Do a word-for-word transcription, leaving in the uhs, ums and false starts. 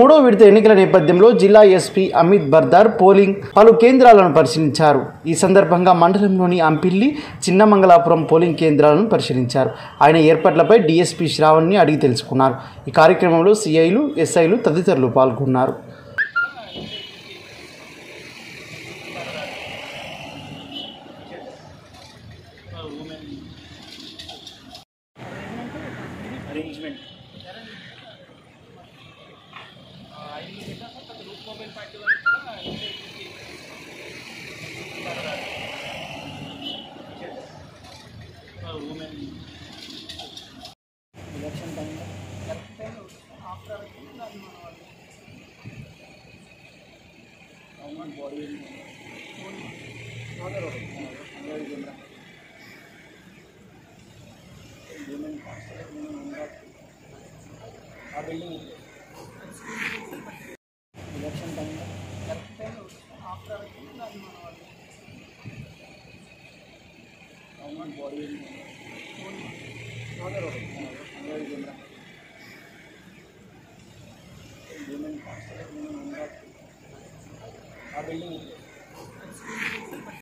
మూడో విడత ఎన్నికల నేపథ్యంలో జిల్లా ఎస్పీ అమిత్ బర్దార్ పోలింగ్ పలు కేంద్రాలను పరిశీలించారు। ఈ సందర్భంగా మండలంలోని అంపిల్లి, చిన్నమంగళాపురం పోలింగ్ కేంద్రాలను పరిశీలించారు। ఆయన ఏర్పాట్లపై డీఎస్పీ శ్రావణ్ని అడిగి తెలుసుకున్నారు। ఈ కార్యక్రమంలో సిఐలు, ఎస్ఐలు తదితరులు పాల్గొన్నారు। Arrangement election time after government body आ building election time after government body आ बिल्डिंग